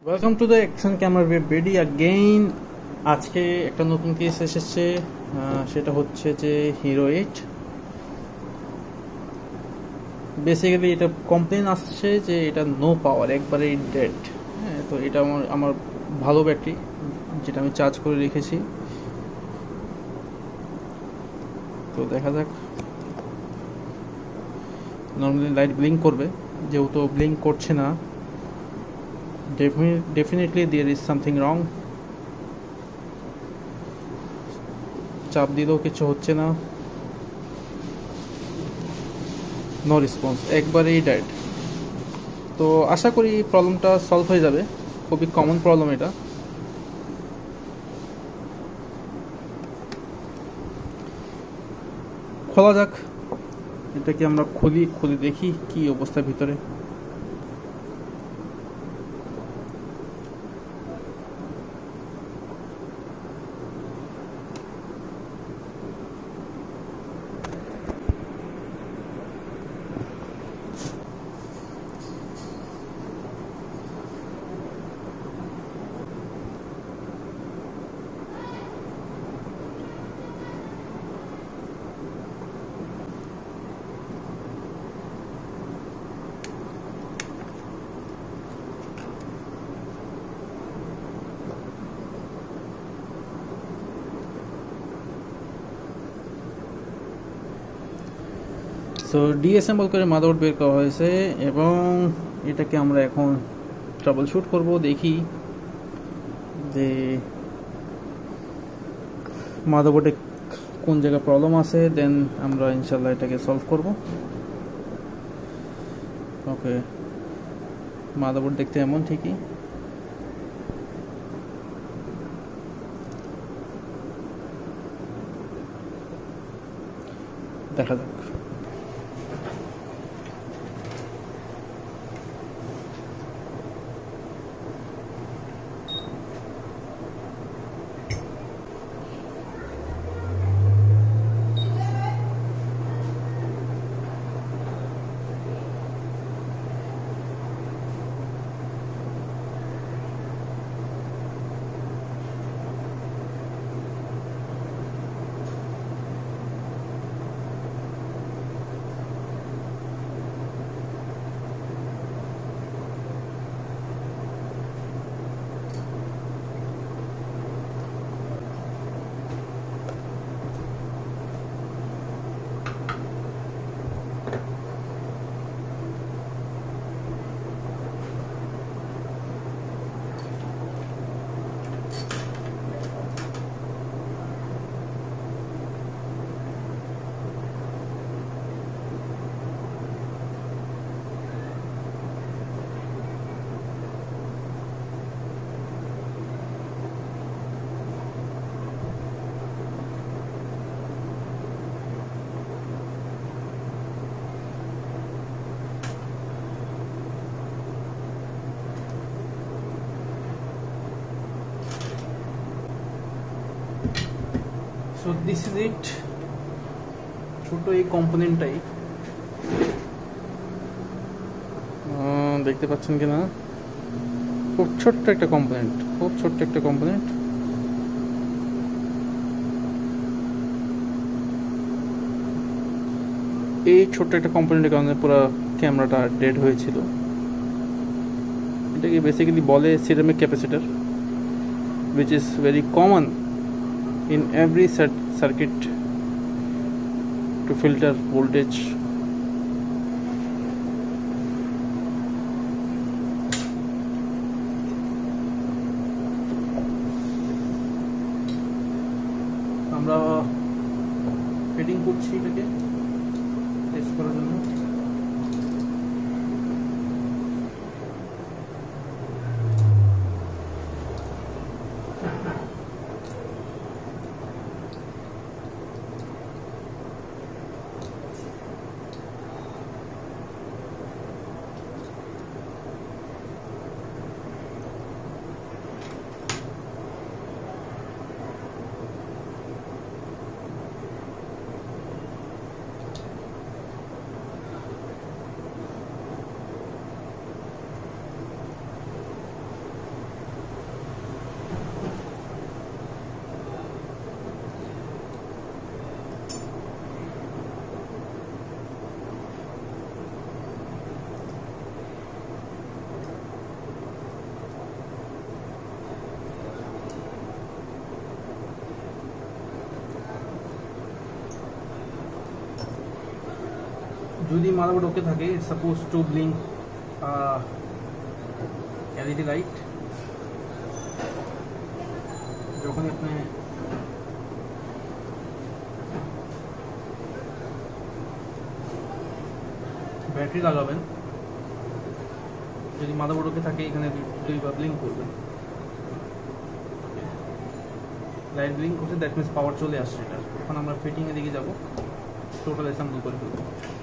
Welcome to the action camera BD again. আজকে একটা নতুন কেস এসেছে, সেটা হচ্ছে যে হিরো 8। বেসিক্যালি এটা কমপ্লেন আসছে যে এটা নো পাওয়ার, একবারেই ডেড। হ্যাঁ, তো এটা আমার ভালো ব্যাটারি, যেটা আমি চার্জ করে রেখেছি। তো দেখা যাক, নর্মালি লাইট ব্লিঙ্ক করবে, যেহেতু ব্লিঙ্ক করছে না, definitely there is something wrong। চাপ দিলেও কিছু হচ্ছে না, নো রেসপন্স, একবারেই ডেড। তো আশা করি প্রবলেমটা সলভ হয়ে যাবে, খুবই কমন প্রবলেম এটা। খোলা যাক, এটাকে আমরা খুলি দেখি কি অবস্থা ভিতরে। সো ডিএসএমএল করে মাদারবোর্ড বের করা হয়েছে এবং এটাকে আমরা এখন ট্রাবল শুট করব, দেখি যে মাদারবোর্ডে কোন জায়গায় প্রবলেম আছে, দেন আমরা ইনশাল্লাহ এটাকে সলভ করব। ওকে, মাদারবোর্ড দেখতে এমন ঠিকই। দেখা যাক। So this is it. ছোট এই কম্পোনেন্টটাই, দেখতে পাচ্ছেন কিনা, খুব ছোট্ট একটা কম্পোনেন্ট, খুব ছোট্ট একটা কম্পোনেন্ট। এই ছোট্ট একটা কম্পোনেন্টের কারণে পুরো ক্যামেরাটা ডেড হয়েছিল। এটাকে বেসিক্যালি বলে ceramic capacitor, which is very common in every circuit to filter voltage। আমরা ফিটিং করছি এটাকে টেস্ট করার জন্য। যদি মাদারবোর্ড ওকে থাকে, it's suppose to blink LED light যখন আপনি ব্যাটারি লাগাবেন। যদি মাদারবোর্ড ওকে থাকে, এখানে দুইবার ব্লিঙ্ক করবে, লাইট ব্লিঙ্ক করছে, দ্যাট মিনস পাওয়ার চলে আসছে এটা। এখন আমরা ফিটিং এর দিকে যাব, টোটাল অ্যাসেম্বল করে ফেলবো।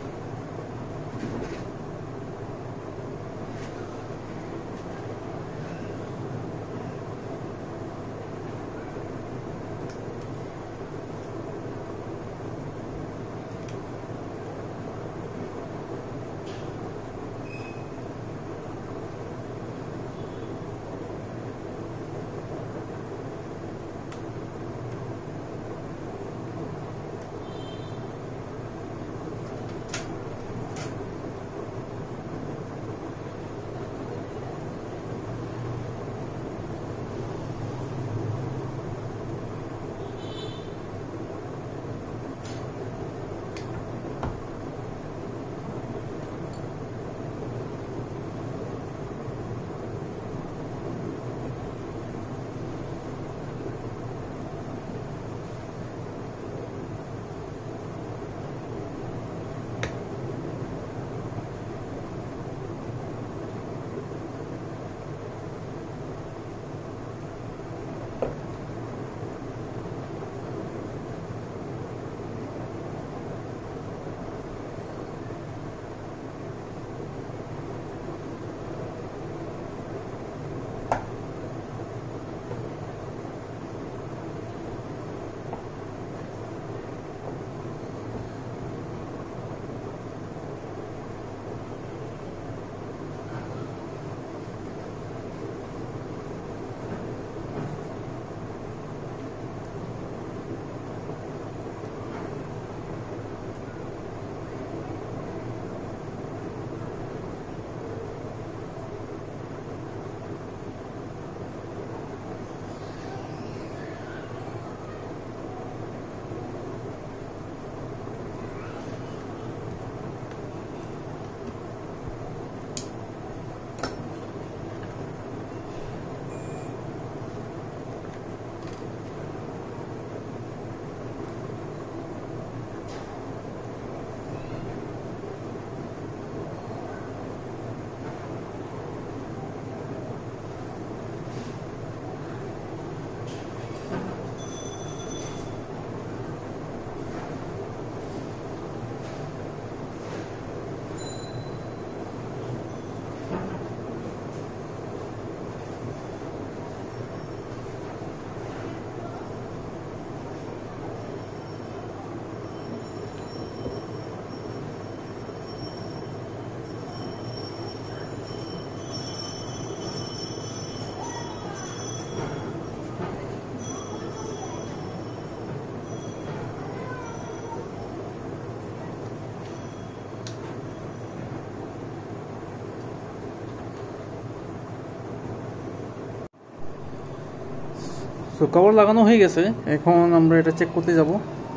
সো কভার লাগানো হয়ে গেছে, এখন আমরা এটা চেক করতে যাব।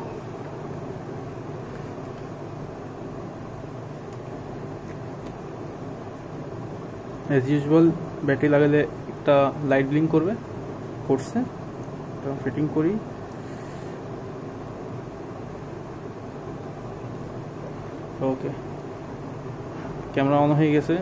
অ্যাজ ইউজুয়াল ব্যাটারি লাগালে একটা লাইট ব্লিঙ্ক করছে, এটা ফিটিং করি। ওকে, ক্যামেরা অন হয়ে গেছে।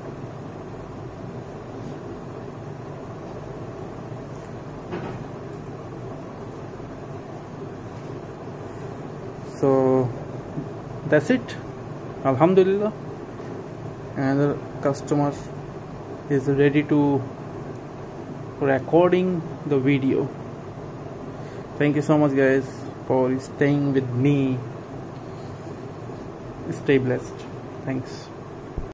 So that's it. Alhamdulillah, another customer is ready to recording the video. Thank you so much guys for staying with me. Stay blessed. Thanks.